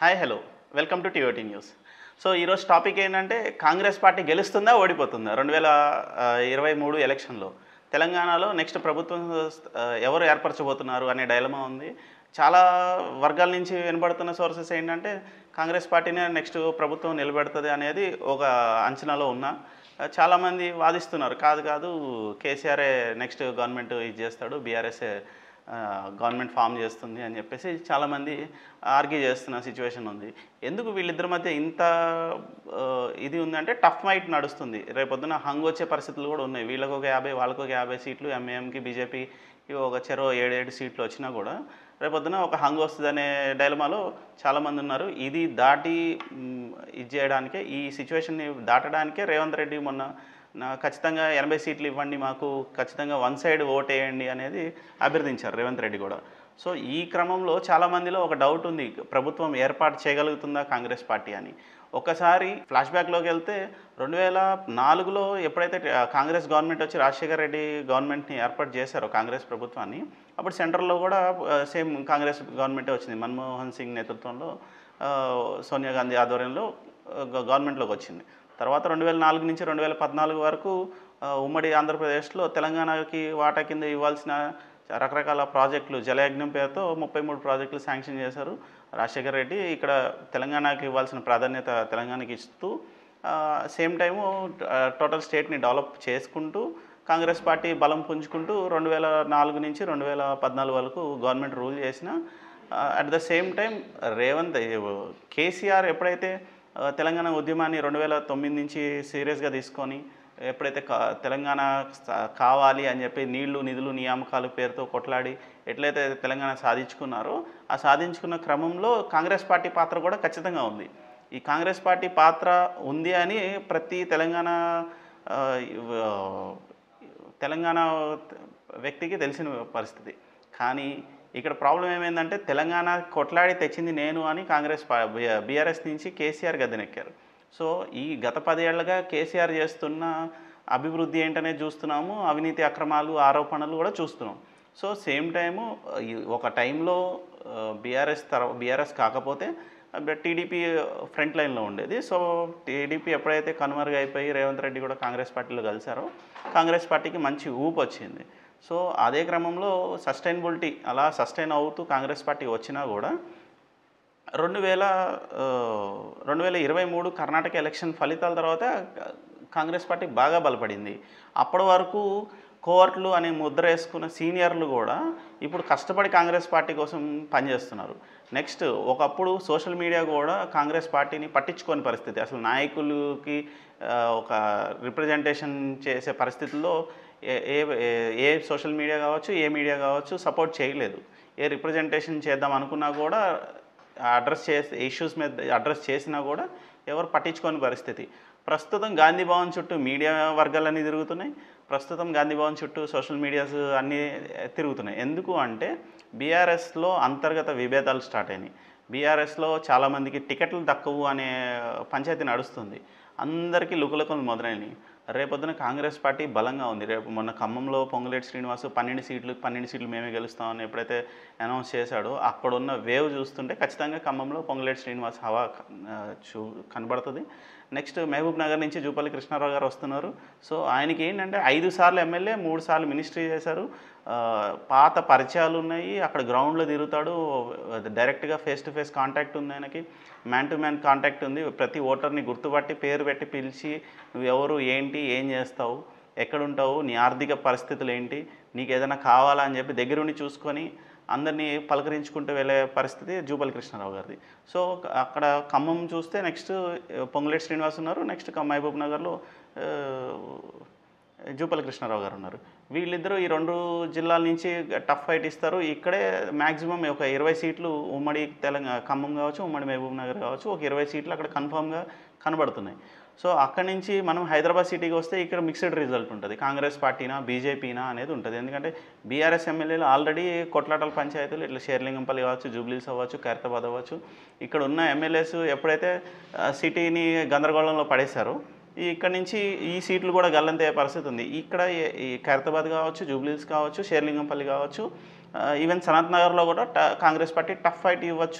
Hi hello welcome to TOT news. So ఈరోజు topic ఏంటంటే Congress party గెలుస్తుందా ఓడిపోతుందా 2023 ఎలక్షన్లో తెలంగాణలో నెక్స్ట్ ప్రభుత్వం ఎవరు ఏర్పరచబోతున్నారు అనే డైలమా ఉంది. చాలా వర్గాల నుంచి వినబడుతున్న సోర్సెస్ ఏంటంటే కాంగ్రెస్ పార్టీనే నెక్స్ట్ ప్రభుత్వం నిలబెడుతుంది అనేది ఒక అంచనాలో ఉన్న చాలామంది వాదిస్తున్నారు. కాదు కాదు కేసీఆరే నెక్స్ట్ గవర్నమెంట్ ఇది చేస్తాడు, బీఆర్ఎస్ఏ గవర్నమెంట్ ఫామ్ చేస్తుంది అని చెప్పేసి చాలామంది ఆర్గ్యూ చేస్తున్న సిచ్యువేషన్ ఉంది. ఎందుకు వీళ్ళిద్దరి మధ్య ఇంత ఇది ఉందంటే టఫ్ ఫైట్ నడుస్తుంది. రేపొద్దున హంగ్ వచ్చే పరిస్థితులు కూడా ఉన్నాయి. వీళ్ళకు ఒక 50 వాళ్ళకు ఒక 50 సీట్లు, ఎంఐఎంకి బీజేపీకి ఒక చెరో 7 సీట్లు వచ్చినా కూడా రేపొద్దున ఒక హంగ్ వస్తుందనే డైలమాలో చాలామంది ఉన్నారు. ఇది దాటి ఇది చేయడానికే, ఈ సిచ్యువేషన్ని దాటడానికే రేవంత్ రెడ్డి మొన్న ఖచ్చితంగా 80 సీట్లు ఇవ్వండి, మాకు ఖచ్చితంగా వన్ సైడ్ ఓట్ వేయండి అనేది అభ్యర్థించారు రేవంత్ రెడ్డి కూడా. సో ఈ క్రమంలో చాలామందిలో ఒక డౌట్ ఉంది, ప్రభుత్వం ఏర్పాటు చేయగలుగుతుందా కాంగ్రెస్ పార్టీ అని. ఒకసారి ఫ్లాష్ బ్యాక్లోకి వెళ్తే 2004లో ఎప్పుడైతే కాంగ్రెస్ గవర్నమెంట్ వచ్చి రాజశేఖర్ రెడ్డి గవర్నమెంట్ని ఏర్పాటు చేశారో కాంగ్రెస్ ప్రభుత్వాన్ని, అప్పుడు సెంట్రల్లో కూడా సేమ్ కాంగ్రెస్ గవర్నమెంటే వచ్చింది. మన్మోహన్ సింగ్ నేతృత్వంలో సోనియా గాంధీ ఆధ్వర్యంలో గవర్నమెంట్లోకి వచ్చింది. తర్వాత 2004 నుంచి 2014 వరకు ఉమ్మడి ఆంధ్రప్రదేశ్లో తెలంగాణకి వాటా కింద ఇవ్వాల్సిన రకరకాల ప్రాజెక్టులు జలయజ్ఞం పేరుతో 33 ప్రాజెక్టులు శాంక్షన్ చేశారు రాజశేఖర రెడ్డి. ఇక్కడ తెలంగాణకి ఇవ్వాల్సిన ప్రాధాన్యత తెలంగాణకి ఇస్తూ సేమ్ టైము టోటల్ స్టేట్ని డెవలప్ చేసుకుంటూ కాంగ్రెస్ పార్టీ బలం పుంజుకుంటూ 2004 నుంచి 2014 వరకు గవర్నమెంట్ రూల్ చేసిన at the same time KCR ఎప్పుడైతే తెలంగాణ ఉద్యమాన్ని 2009 నుంచి సీరియస్గా తీసుకొని ఎప్పుడైతే తెలంగాణ కావాలి అని చెప్పి నీళ్లు నిధులు నియామకాల పేరుతో కొట్లాడి ఎట్లయితే తెలంగాణ సాధించుకున్నారో ఆ సాధించుకున్న క్రమంలో కాంగ్రెస్ పార్టీ పాత్ర కూడా ఖచ్చితంగా ఉంది. ఈ కాంగ్రెస్ పార్టీ పాత్ర ఉంది అని ప్రతి తెలంగాణ వ్యక్తికి తెలిసిన పరిస్థితి. కానీ ఇక్కడ ప్రాబ్లం ఏమైందంటే తెలంగాణ కొట్లాడి తెచ్చింది నేను అని బీఆర్ఎస్ నుంచి కేసీఆర్ గద్దెనెక్కారు. సో ఈ గత 10 ఏళ్లుగా కేసీఆర్ చేస్తున్న అభివృద్ధి ఏంటనేది చూస్తున్నాము, అవినీతి అక్రమాలు ఆరోపణలు కూడా చూస్తున్నాం. సో సేమ్ టైము ఒక టైంలో బీఆర్ఎస్ కాకపోతే టీడీపీ ఫ్రంట్ లైన్లో ఉండేది. సో టీడీపీ ఎప్పుడైతే కనుమరుగైపోయి రేవంత్ రెడ్డి కూడా కాంగ్రెస్ పార్టీలో కలిశారో కాంగ్రెస్ పార్టీకి మంచి ఊపు వచ్చింది. సో అదే క్రమంలో సస్టైనబిలిటీ అలా సస్టైన్ అవుతూ కాంగ్రెస్ పార్టీ వచ్చినా కూడా 2023 కర్ణాటక ఎలక్షన్ ఫలితాల తర్వాత కాంగ్రెస్ పార్టీ బాగా బలపడింది. అప్పటి వరకు కోవర్ట్లు అనే ముద్ర వేసుకున్న సీనియర్లు కూడా ఇప్పుడు కష్టపడి కాంగ్రెస్ పార్టీ కోసం పనిచేస్తున్నారు. నెక్స్ట్ ఒకప్పుడు సోషల్ మీడియా కూడా కాంగ్రెస్ పార్టీని పట్టించుకోని పరిస్థితి, అసలు నాయకులకి ఒక రిప్రజెంటేషన్ చేసే పరిస్థితుల్లో ఏ సోషల్ మీడియా కావచ్చు, ఏ మీడియా కావచ్చు సపోర్ట్ చేయలేదు. ఏ రిప్రజెంటేషన్ చేద్దాం అనుకున్నా కూడా ఇష్యూస్ మీద అడ్రస్ చేసినా కూడా ఎవరు పట్టించుకోని పరిస్థితి. ప్రస్తుతం గాంధీ భవన్ చుట్టూ మీడియా వర్గాలన్నీ తిరుగుతున్నాయి. ప్రస్తుతం గాంధీ భవన్ చుట్టూ సోషల్ మీడియాస్ అన్నీ తిరుగుతున్నాయి. ఎందుకు అంటే బీఆర్ఎస్లో అంతర్గత విభేదాలు స్టార్ట్ అయినాయి. బీఆర్ఎస్లో చాలామందికి టికెట్లు దక్కవు అనే పంచాయతీ నడుస్తుంది. అందరికీ లుకలుకలు మొదలైనవి. రేపొద్దున కాంగ్రెస్ పార్టీ బలంగా ఉంది. రేపు మొన్న ఖమ్మంలో పొంగులేటి శ్రీనివాస్ 12 సీట్లు మేమే గెలుస్తామని ఎప్పుడైతే అనౌన్స్ చేశాడో అక్కడున్న వేవ్ చూస్తుంటే ఖచ్చితంగా ఖమ్మంలో పొంగులేటి శ్రీనివాస్ హవా కనబడుతుంది. నెక్స్ట్ మహబూబ్ నగర్ నుంచి జూపల్లి కృష్ణారావు గారు వస్తున్నారు. సో ఆయనకి ఏంటంటే 5 సార్లు ఎమ్మెల్యే, 3 సార్లు మినిస్ట్రీ చేశారు. పాత పరిచయాలు ఉన్నాయి. అక్కడ గ్రౌండ్లో తిరుగుతాడు. డైరెక్ట్గా ఫేస్ టు ఫేస్ కాంటాక్ట్ ఉంది ఆయనకి, మ్యాన్ టు మ్యాన్ కాంటాక్ట్ ఉంది. ప్రతి ఓటర్ని గుర్తుపట్టి పేరు పెట్టి పిలిచి నువ్వు ఎవరు, ఏంటి, ఏం చేస్తావు, ఎక్కడుంటావు, నీ ఆర్థిక పరిస్థితులు ఏంటి, నీకు ఏదైనా కావాలా అని చెప్పి దగ్గరుండి చూసుకొని అందరినీ పలకరించుకుంటూ వెళ్ళే పరిస్థితి జూపల్లి కృష్ణారావు గారిది. సో అక్కడ ఖమ్మం చూస్తే నెక్స్ట్ పొంగులేటి శ్రీనివాస్ ఉన్నారు. నెక్స్ట్ మహబూబ్ నగర్లో జూపల్లి కృష్ణారావు గారు ఉన్నారు. వీళ్ళిద్దరూ ఈ 2 జిల్లాల నుంచి టఫ్ ఫైట్ ఇస్తారు. ఇక్కడే మ్యాక్సిమం ఒక 20 సీట్లు ఉమ్మడి ఖమ్మం కావచ్చు, ఉమ్మడి మహబూబ్ నగర్ కావచ్చు, ఒక 20 సీట్లు అక్కడ కన్ఫామ్గా కనబడుతున్నాయి. సో అక్కడి నుంచి మనం హైదరాబాద్ సిటీకి వస్తే ఇక్కడ మిక్స్డ్ రిజల్ట్ ఉంటుంది. కాంగ్రెస్ పార్టీనా బీజేపీనా అనేది ఉంటుంది. ఎందుకంటే బీఆర్ఎస్ ఎమ్మెల్యేలు ఆల్రెడీ కొట్లాటల పంచాయతీలు ఇట్లా షేర్లింగంపల్లి కావచ్చు, జూబ్లీస్ అవ్వచ్చు, ఖైరతాబాద్ అవ్వచ్చు, ఇక్కడ ఉన్న ఎమ్మెల్యేస్ ఎప్పుడైతే సిటీని గందరగోళంలో పడేశారో ఇక్కడ నుంచి ఈ సీట్లు కూడా గల్లంతయ్యే పరిస్థితి ఉంది. ఇక్కడ ఈ ఖైరతాబాద్ కావచ్చు, జూబ్లీస్ కావచ్చు, షేర్లింగంపల్లి కావచ్చు, ఈవెన్ సనత్ నగర్లో కూడా కాంగ్రెస్ పార్టీ టఫ్ ఫైట్ ఇవ్వచ్చు.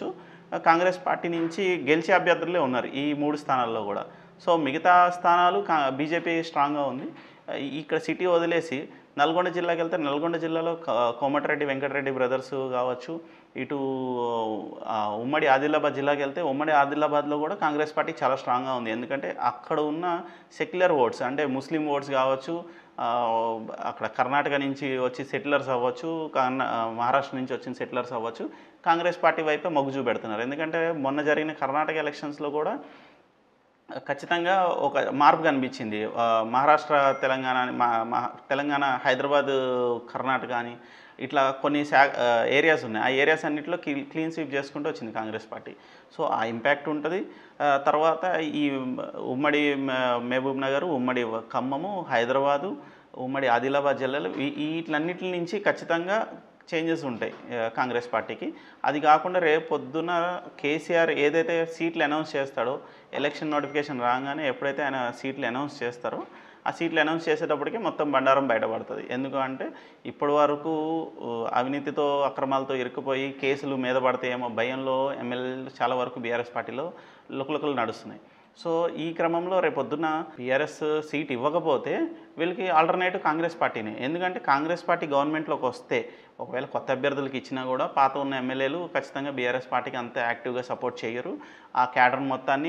కాంగ్రెస్ పార్టీ నుంచి గెలిచే అభ్యర్థులే ఉన్నారు ఈ 3 స్థానాల్లో కూడా. సో మిగతా స్థానాలు బీజేపీ స్ట్రాంగ్గా ఉంది. ఇక్కడ సిటీ వదిలేసి నల్గొండ జిల్లాకి వెళ్తే నల్గొండ జిల్లాలో కోమటిరెడ్డి వెంకటరెడ్డి బ్రదర్స్ కావచ్చు, ఇటు ఉమ్మడి ఆదిలాబాద్ జిల్లాకి వెళ్తే ఉమ్మడి ఆదిలాబాద్లో కూడా కాంగ్రెస్ పార్టీ చాలా స్ట్రాంగ్గా ఉంది. ఎందుకంటే అక్కడ ఉన్న సెక్యులర్ ఓట్స్ అంటే ముస్లిం ఓట్స్ కావచ్చు, అక్కడ కర్ణాటక నుంచి వచ్చి సెటిలర్స్ అవ్వచ్చు, మహారాష్ట్ర నుంచి వచ్చిన సెటిలర్స్ అవ్వచ్చు, కాంగ్రెస్ పార్టీ వైపే మొగ్గు చూపెడుతున్నారు. ఎందుకంటే మొన్న జరిగిన కర్ణాటక ఎలక్షన్స్లో కూడా ఖచ్చితంగా ఒక మార్పు కనిపించింది. మహారాష్ట్ర, తెలంగాణ తెలంగాణ, హైదరాబాద్, కర్ణాటక అని ఇట్లా కొన్ని ఏరియాస్ ఉన్నాయి. ఆ ఏరియాస్ అన్నింటిలో క్లీన్ స్వీప్ చేసుకుంటూ వచ్చింది కాంగ్రెస్ పార్టీ. సో ఆ ఇంపాక్ట్ ఉంటుంది. తర్వాత ఈ ఉమ్మడి మహబూబ్ నగర్, ఉమ్మడి ఖమ్మము, హైదరాబాదు, ఉమ్మడి ఆదిలాబాద్ జిల్లాలు వీటిలన్నిటి నుంచి ఖచ్చితంగా చేంజెస్ ఉంటాయి కాంగ్రెస్ పార్టీకి. అది కాకుండా రేపు పొద్దున కేసీఆర్ ఏదైతే సీట్లు అనౌన్స్ చేస్తాడో, ఎలక్షన్ నోటిఫికేషన్ రాగానే ఎప్పుడైతే ఆయన సీట్లు అనౌన్స్ చేస్తారో, ఆ సీట్లు అనౌన్స్ చేసేటప్పటికి మొత్తం బండారం బయటపడుతుంది. ఎందుకంటే ఇప్పటి వరకు అవినీతితో, అక్రమాలతో ఇరుక్కుపోయి కేసులు మీద పడతాయేమో భయంలో ఎమ్మెల్యేలు చాలా వరకు బీఆర్ఎస్ పార్టీలో లుకలుకలు నడుస్తున్నాయి. సో ఈ క్రమంలో రేపొద్దున బీఆర్ఎస్ సీట్ ఇవ్వకపోతే వీళ్ళకి ఆల్టర్నేటివ్ కాంగ్రెస్ పార్టీనే. ఎందుకంటే కాంగ్రెస్ పార్టీ గవర్నమెంట్లోకి వస్తే ఒకవేళ కొత్త అభ్యర్థులకు ఇచ్చినా కూడా పాత ఉన్న ఎమ్మెల్యేలు ఖచ్చితంగా బీఆర్ఎస్ పార్టీకి అంత యాక్టివ్గా సపోర్ట్ చేయరు. ఆ క్యాడర్ మొత్తాన్ని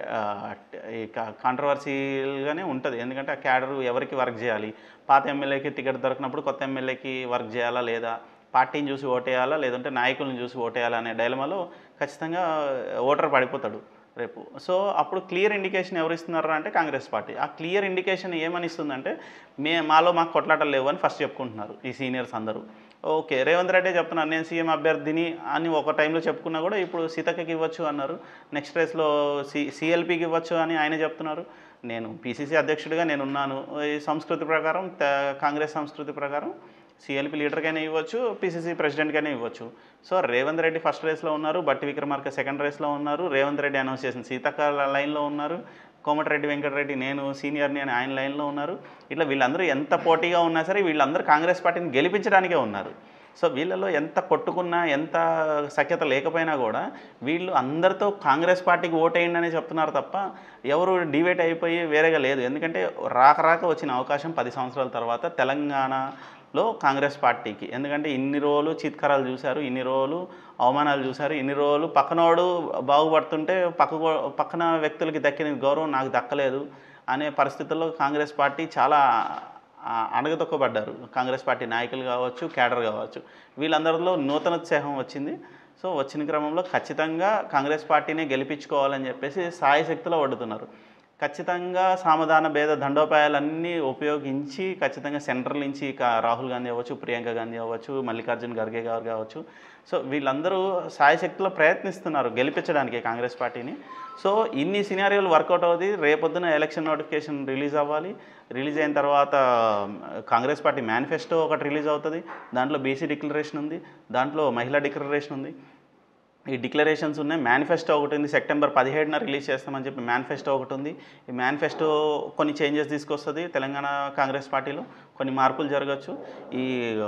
కాంట్రవర్సీగానే ఉంటుంది. ఎందుకంటే ఆ క్యాడర్ ఎవరికి వర్క్ చేయాలి, పాత ఎమ్మెల్యేకి టికెట్ దొరికినప్పుడు కొత్త ఎమ్మెల్యేకి వర్క్ చేయాలా లేదా, పార్టీని చూసి ఓటేయాలా లేదంటే నాయకులను చూసి ఓటేయాలా అనే డైలమాలో ఖచ్చితంగా ఓటర్ పడిపోతాడు రేపు. సో అప్పుడు క్లియర్ ఇండికేషన్ ఎవరు ఇస్తున్నారు అంటే కాంగ్రెస్ పార్టీ. ఆ క్లియర్ ఇండికేషన్ ఏమని ఇస్తుందంటే మాకు కొట్లాటలు లేవు అని ఫస్ట్ చెప్పుకుంటున్నారు ఈ సీనియర్స్ అందరూ. ఓకే, రేవంత్ రెడ్డి చెప్తున్నారు నేను సీఎం అభ్యర్థిని అని ఒక టైంలో చెప్పుకున్నా కూడా ఇప్పుడు సీతక్కకి ఇవ్వచ్చు అన్నారు. నెక్స్ట్ రేస్లో సిఎల్పికి ఇవ్వచ్చు అని ఆయన చెప్తున్నారు. నేను పిసిసి అధ్యక్షుడిగా నేనున్నాను. ఈ సంస్కృతి ప్రకారం, కాంగ్రెస్ సంస్కృతి ప్రకారం సిఎల్పి లీడర్కైనా ఇవ్వచ్చు, పిసిసి ప్రెసిడెంట్కైనా ఇవ్వచ్చు. సో రేవంత్ రెడ్డి ఫస్ట్ రేస్లో ఉన్నారు, బట్టి విక్రమార్క సెకండ్ రేస్లో ఉన్నారు, రేవంత్ రెడ్డి అనౌన్స్ చేసిన సీతక్క లైన్లో ఉన్నారు, కోమటిరెడ్డి వెంకటరెడ్డి నేను సీనియర్ని అని ఆయన లైన్లో ఉన్నారు. ఇట్లా వీళ్ళందరూ ఎంత పోటీగా ఉన్నా సరే వీళ్ళందరూ కాంగ్రెస్ పార్టీని గెలిపించడానికే ఉన్నారు. సో వీళ్ళలో ఎంత కొట్టుకున్నా, ఎంత సఖ్యత లేకపోయినా కూడా వీళ్ళు అందరితో కాంగ్రెస్ పార్టీకి ఓటేయండి అని చెప్తున్నారు తప్ప ఎవరు డివేట్ అయిపోయి వేరేగా లేదు. ఎందుకంటే రాక వచ్చిన అవకాశం 10 సంవత్సరాల తర్వాత తెలంగాణలో కాంగ్రెస్ పార్టీకి. ఎందుకంటే ఇన్ని రోజులు చిత్కారాలు చూశారు, ఇన్ని రోజులు అవమానాలు చూశారు, ఇన్ని రోజులు పక్కనోడు బాగుపడుతుంటే పక్కన వ్యక్తులకి దక్కిన గౌరవం నాకు దక్కలేదు అనే పరిస్థితుల్లో కాంగ్రెస్ పార్టీ చాలా అణగదొక్కబడ్డారు. కాంగ్రెస్ పార్టీ నాయకులు కావచ్చు, క్యాడర్ కావచ్చు, వీళ్ళందరిలో నూతనోత్సాహం వచ్చింది. సో వచ్చిన క్రమంలో ఖచ్చితంగా కాంగ్రెస్ పార్టీనే గెలిపించుకోవాలని చెప్పేసి సాయశక్తిలో వడ్డుతున్నారు. ఖచ్చితంగా సామధాన భేద దండోపాయాలన్నీ ఉపయోగించి ఖచ్చితంగా సెంట్రల్ నుంచి రాహుల్ గాంధీ అవ్వచ్చు, ప్రియాంక గాంధీ అవ్వచ్చు, మల్లికార్జున్ ఖర్గే గారు కావచ్చు, సో వీళ్ళందరూ సాయశక్తిలో ప్రయత్నిస్తున్నారు గెలిపించడానికి కాంగ్రెస్ పార్టీని. సో ఇన్ని సినారియోలు వర్కౌట్ అవుతుంది. రేపొద్దున ఎలక్షన్ నోటిఫికేషన్ రిలీజ్ అవ్వాలి. రిలీజ్ అయిన తర్వాత కాంగ్రెస్ పార్టీ మేనిఫెస్టో ఒకటి రిలీజ్ అవుతుంది. దాంట్లో బీసీ డిక్లరేషన్ ఉంది, దాంట్లో మహిళా డిక్లరేషన్ ఉంది, ఈ డిక్లరేషన్స్ ఉన్నాయి. మేనిఫెస్టో ఒకటి ఉంది, సెప్టెంబర్ 17న రిలీజ్ చేస్తామని చెప్పి మేనిఫెస్టో ఒకటి ఉంది. ఈ మేనిఫెస్టో కొన్ని చేంజెస్ తీసుకొస్తుంది. తెలంగాణ కాంగ్రెస్ పార్టీలో కొన్ని మార్పులు జరగచ్చు. ఈ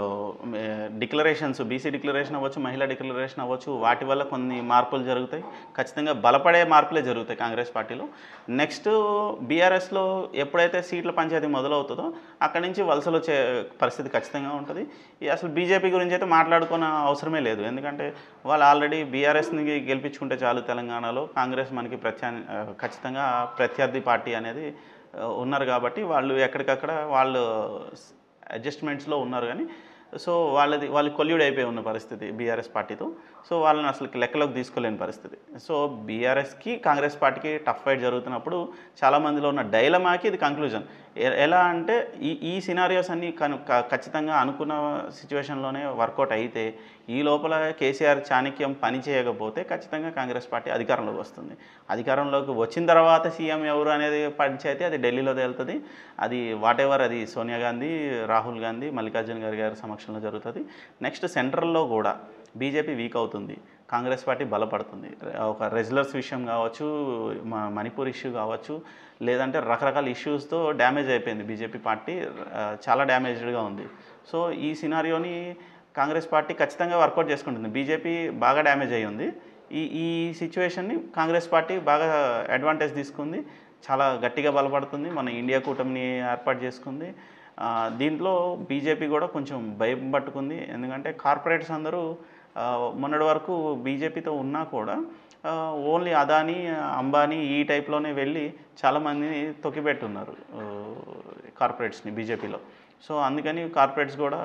డిక్లరేషన్స్, బీసీ డిక్లరేషన్ అవ్వచ్చు, మహిళా డిక్లరేషన్ అవ్వచ్చు, వాటి వల్ల కొన్ని మార్పులు జరుగుతాయి. ఖచ్చితంగా బలపడే మార్పులే జరుగుతాయి కాంగ్రెస్ పార్టీలో. నెక్స్ట్ బీఆర్ఎస్లో ఎప్పుడైతే సీట్ల పంచాయతీ మొదలవుతుందో అక్కడి నుంచి వలసలు వచ్చే పరిస్థితి ఖచ్చితంగా ఉంటుంది. అసలు బీజేపీ గురించి అయితే మాట్లాడుకున్న అవసరమే లేదు. ఎందుకంటే వాళ్ళు ఆల్రెడీ బీఆర్ఎస్ని గెలిపించుకుంటే చాలు తెలంగాణలో, కాంగ్రెస్ మనకి ఖచ్చితంగా ప్రత్యర్థి పార్టీ అనేది ఉన్నారు కాబట్టి వాళ్ళు ఎక్కడికక్కడ వాళ్ళు అడ్జస్ట్మెంట్స్లో ఉన్నారు. కానీ సో వాళ్ళు కొల్యూడ్ అయిపోయి ఉన్న పరిస్థితి బీఆర్ఎస్ పార్టీతో. సో వాళ్ళని అసలు లెక్కలోకి తీసుకోలేని పరిస్థితి. సో బీఆర్ఎస్కి కాంగ్రెస్ పార్టీకి టఫ్ ఫైట్ జరుగుతున్నప్పుడు చాలామందిలో ఉన్న డైలమాకి ఇది కంక్లూజన్. ఎలా అంటే ఈ సినారియోస్ అన్నీ ఖచ్చితంగా అనుకున్న సిచ్యువేషన్లోనే వర్కౌట్ అయితే, ఈ లోపల కేసీఆర్ చాణక్యం పని చేయకపోతే ఖచ్చితంగా కాంగ్రెస్ పార్టీ అధికారంలోకి వస్తుంది. అధికారంలోకి వచ్చిన తర్వాత సీఎం ఎవరు అనేది పంచాయితీ అది ఢిల్లీలో తేలుతుంది. అది వాటెవర్ అది సోనియా గాంధీ, రాహుల్ గాంధీ, మల్లికార్జున్ గారి సమక్షంలో జరుగుతుంది. నెక్స్ట్ సెంట్రల్లో కూడా బీజేపీ వీక్ అవుతుంది, కాంగ్రెస్ పార్టీ బలపడుతుంది. ఒక రెజ్లర్స్ విషయం కావచ్చు, మణిపూర్ ఇష్యూ కావచ్చు, లేదంటే రకరకాల ఇష్యూస్తో డ్యామేజ్ అయిపోయింది బీజేపీ పార్టీ, చాలా డ్యామేజ్డ్గా ఉంది. సో ఈ సినారియోని కాంగ్రెస్ పార్టీ ఖచ్చితంగా వర్కౌట్ చేసుకుంటుంది. బీజేపీ బాగా డ్యామేజ్ అయ్యి ఉంది, ఈ సిచ్యువేషన్ని కాంగ్రెస్ పార్టీ బాగా అడ్వాంటేజ్ తీసుకుంది, చాలా గట్టిగా బలపడుతుంది, మన ఇండియా కూటమిని ఏర్పాటు చేసుకుంది. దీంట్లో బీజేపీ కూడా కొంచెం భయం పట్టుకుంది. ఎందుకంటే కార్పొరేట్స్ అందరూ మొన్నటి వరకు బీజేపీతో ఉన్నా కూడా ఓన్లీ అదానీ, అంబానీ ఈ టైప్లోనే వెళ్ళి చాలామందిని తొక్కిపెట్టున్నారు కార్పొరేట్స్ని బీజేపీలో. సో అందుకని కార్పొరేట్స్ కూడా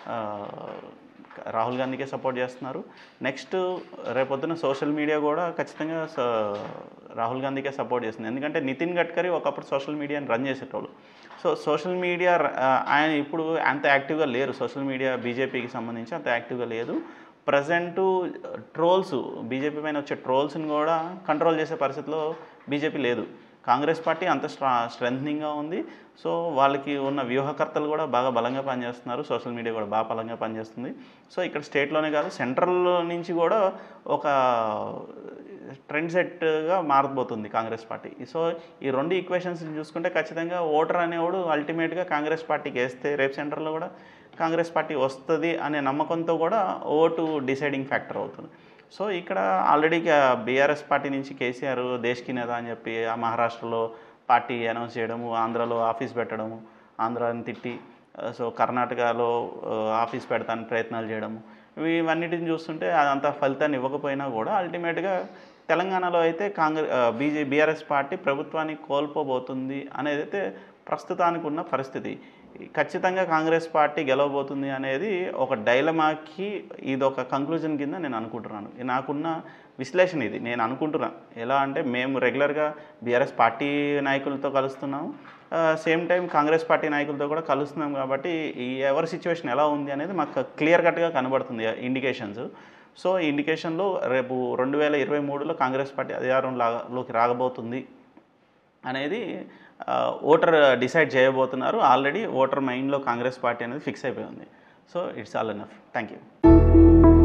రాహుల్ గాంధీకే సపోర్ట్ చేస్తున్నారు. నెక్స్ట్ రేపొద్దున సోషల్ మీడియా కూడా ఖచ్చితంగా రాహుల్ గాంధీకే సపోర్ట్ చేస్తుంది. ఎందుకంటే నితిన్ గడ్కరీ ఒకప్పుడు సోషల్ మీడియాని రన్ చేసేటోళ్ళు. సో సోషల్ మీడియా ఆయన ఇప్పుడు అంత యాక్టివ్గా లేరు. సోషల్ మీడియా బీజేపీకి సంబంధించి అంత యాక్టివ్గా లేదు. ప్రజెంటు ట్రోల్స్, బీజేపీ పైన వచ్చే ట్రోల్స్ని కూడా కంట్రోల్ చేసే పరిస్థితిలో బీజేపీ లేదు. కాంగ్రెస్ పార్టీ అంత స్ట్రెంథనింగ్గా ఉంది. సో వాళ్ళకి ఉన్న వ్యూహకర్తలు కూడా బాగా బలంగా పనిచేస్తున్నారు. సోషల్ మీడియా కూడా బాగా బలంగా పనిచేస్తుంది. సో ఇక్కడ స్టేట్లోనే కాదు, సెంట్రల్ నుంచి కూడా ఒక ట్రెండ్ సెట్గా మారబోతుంది కాంగ్రెస్ పార్టీ. సో ఈ రెండు ఈక్వేషన్స్ని చూసుకుంటే ఖచ్చితంగా ఓటర్ అనేవాడు అల్టిమేట్గా కాంగ్రెస్ పార్టీకి వేస్తే రేపు సెంటర్లో కూడా కాంగ్రెస్ పార్టీ వస్తుంది అనే నమ్మకంతో కూడా ఓటు డిసైడింగ్ ఫ్యాక్టర్ అవుతుంది. సో ఇక్కడ ఆల్రెడీ బీఆర్ఎస్ పార్టీ నుంచి కేసీఆర్ దేశ్కి నేత అని చెప్పి ఆ మహారాష్ట్రలో పార్టీ అనౌన్స్ చేయడము, ఆంధ్రాలో ఆఫీస్ పెట్టడము, ఆంధ్రాని తిట్టి, సో కర్ణాటకలో ఆఫీస్ పెడతానికి ప్రయత్నాలు చేయడము, ఇవన్నిటిని చూస్తుంటే అదంతా ఫలితాన్ని ఇవ్వకపోయినా కూడా అల్టిమేట్గా తెలంగాణలో అయితే బీఆర్ఎస్ పార్టీ ప్రభుత్వాన్ని కోల్పోబోతుంది అనేది అయితే ప్రస్తుతానికి ఉన్న పరిస్థితి. ఖచ్చితంగా కాంగ్రెస్ పార్టీ గెలవబోతుంది అనేది ఒక డైలమాకి ఇదొక కంక్లూజన్ కింద నేను అనుకుంటున్నాను. నాకున్న విశ్లేషణ ఇది, నేను అనుకుంటున్నాను. ఎలా అంటే మేము రెగ్యులర్గా బీఆర్ఎస్ పార్టీ నాయకులతో కలుస్తున్నాము, సేమ్ టైం కాంగ్రెస్ పార్టీ నాయకులతో కూడా కలుస్తున్నాం. కాబట్టి ఈ ఎవరి సిచ్యువేషన్ ఎలా ఉంది అనేది మాకు క్లియర్ కట్గా కనబడుతుంది ఇండికేషన్స్. సో ఈ ఇండికేషన్లో రేపు 2023లో కాంగ్రెస్ పార్టీ అధికారంలోకి రాగబోతుంది అనేది ఓటర్ డిసైడ్ చేయబోతున్నారు. ఆల్రెడీ ఓటర్ మైండ్లో కాంగ్రెస్ పార్టీ అనేది ఫిక్స్ అయిపోయింది. So it's all enough. Thank you.